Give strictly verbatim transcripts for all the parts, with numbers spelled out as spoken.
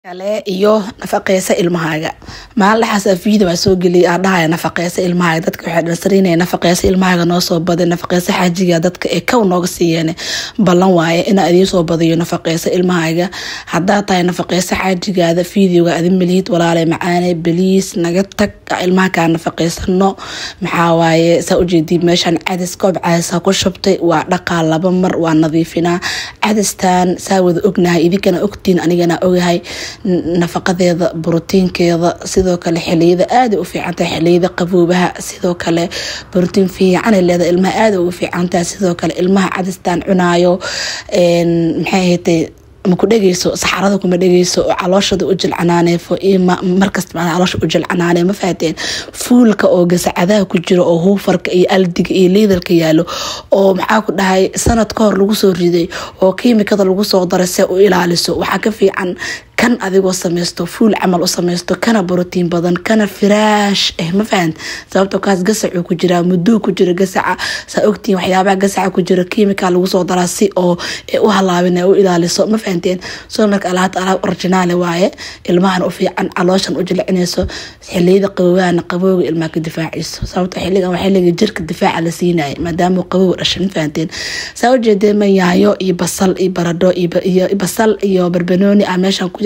kale iyo nafaqeysa ilmahaaga maal dhaxas fiido waa soo gali aadahay nafaqeysa ilmahaaga dadka waxay dhasrinay nafaqeysa ilmahaaga noo soo baday nafaqeysa xajiga dadka ee ka nooga siiyeen ballan waaye in aad soo badayo nafaqeysa ilmahaaga hadaa tahay nafaqeysa xajigaada fiidiyoga aad milid walaalay macaanay biliis naga tag ilmaha nafaqeysano maxaa waaye saa u jeedii meeshan cadis koob caasa ku shubtay waa dhaqaal laba mar waa nadiifina cadistan saa wada ognahay idinkana ogtiin anigana ogahay nafaqadeeda borotiinkeeda sidoo kale xiliyada aad u fiicantahay xiliyada qaboobaha sidoo kale borotiin fiican ay leedahay ilmaha aad ugu fiicantahay sidoo kale ilmaha cadistan cunaayo een maxay ahayd ma ku dhageyso saxarada kuma dhageyso oo calooshada u jilcanaanayfo ima markasta ma caloosha u jilcanaanay ma faateen fuulka oo gasacadaha ku jiro oo huufarka iyo aldiga iyo leedalka yaalo oo maxaa ku dhahay sanad ka hor lagu soo riday oo kiimikada lagu soo daray si uu ilaaliso waxa ka fiican kan adigoo sameysto fuul camal u sameysto kana borotiin badan kana firaash eh ma fahant sababtoo kaas gasac ku jira muddo ku jira gasaca sa ogtiin waxyaabaha gasaca ku jira kiimika lagu soo daraa si oo u halaabin u ilaaliso ma fahanteen soo marka alaad alaab original waaye ilmahan u fiican calooshan u jilcinayso xiliyada qabowaan qabowga ilmaha ka difaacayso sababtoo xiligan waxa xiliga jirka difaaca la siinay maadaama qabow dhashan fahanteen saa u jeedeen ma yaayo iyo basal iyo barado iyo basal iyo barbanooni ah meeshan ku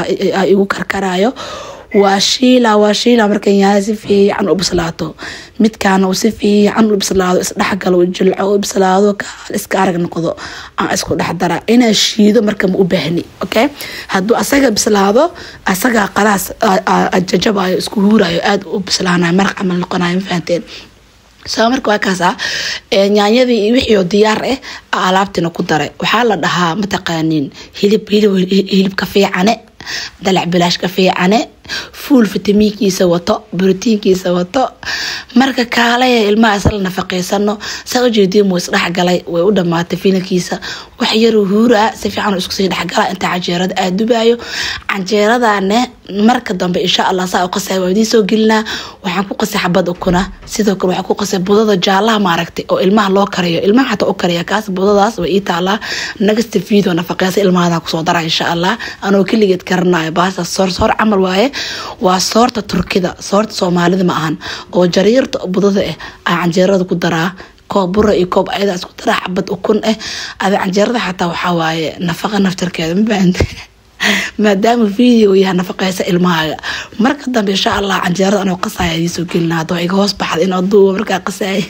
ay ugu karkaraayo waa shiila waa shiila markan yahay si fiican u bislaato midkaan uu si fiican u bislaado is dhaxgal u jilco u bislaado ka iska arag noqdo aan isku dhaxdara ina shiido marka ma u baahni okay haduu asaga bislaado asaga qalaas ajajabayo isku huurayo aad u bislaanayo maraq amal noqonayo fahanteen soo marka waa kaasa ee nyaanyadii iyo wixii diyaar ah alaabtina ku daray waxa la dhahaa mataqaanin hilib hilib hilib ka fiicane dalac bilaash ka fiicane fuul fitamiinkiisa wato borotiinkiisa wato marka kaale ilmaha asal nafaqeysano saa u jeedii muu isdhax galay way u dhamaatay fiilkiisa wax yar u huura si fiican isku sii dhax gala inta cajeerada aad dubayo cajeeradane marka dambe insha Allah saa u qasay waa idin soo gelina waxaan ku qasay xabad ukuna sidoo kale waxaan ku qasay budada jaalaha ma aragtay oo ilmaha loo kariyo ilmaha xataa u kariya kaas budadaas way ii taala naga istifiido nafaqeysa ilmaha ku soo dara insha Allah anoo kaligeed karnaayo baasa soor soor amal waaye waa soorta turkida soorta Soomaalida ma ahan oo jariirta budada ah canjeerada ku daraa koob bur iyo koob ayada isku daraa xabad ukun ah ada canjeerada xataa waxa waaye nafaqa naftarkeeda ma baahanta maadaama video yahay nafaqeysa ilmahaaga marka dambe insha Allah canjeerada anoo qasay ay soo gelina doo iga hoos baxad in adoo marka qasay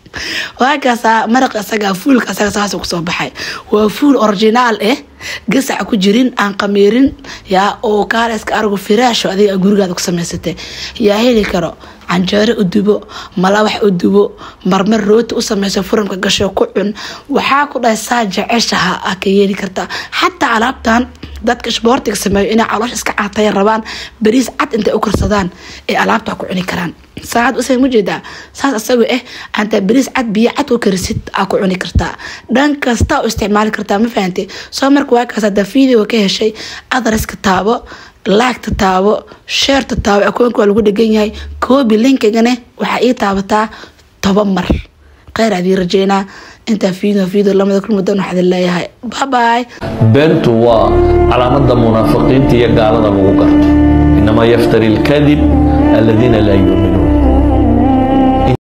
waakaasa maraq asaga fuulka asaga saas ku soo baxay waa fuul original eh gasac ku jirin aan qameerin ya oo kaar iska argo firaash adiga gurigaada ku sameysatay yaa heli karo canjeero u dubo mala wax u dubo marmar rooti u sameyso furanka gasho ku cun waxa ku dhahay saaja cishaha ka yeeli karta hatta alaabtan dadka isboortiga sameeyo in caloosh iska caatay rabaan bariis cad inta u karsadaan ee alaabta ku cuni karaan saad u soo mujeeda saas asagu eh anta bariis cad biyo cad oo karisid aa ku cuni karta dhan kasta oo isticmaali karta ma fahanti soo marka waa kaasa da video ka heshay adreska taabo like taabo share taabo akoonka waa lagu dhagan yahay copy linkigana waxa ii taabataa toban mar qeyr adii rajeyna inta video video lamada kulma doon waxa leeyahay bye bye bentu waa calaamada munaafiqiinta iyo gaalada lagu garto inama yaftari al-kadhib alladhina la yu'minun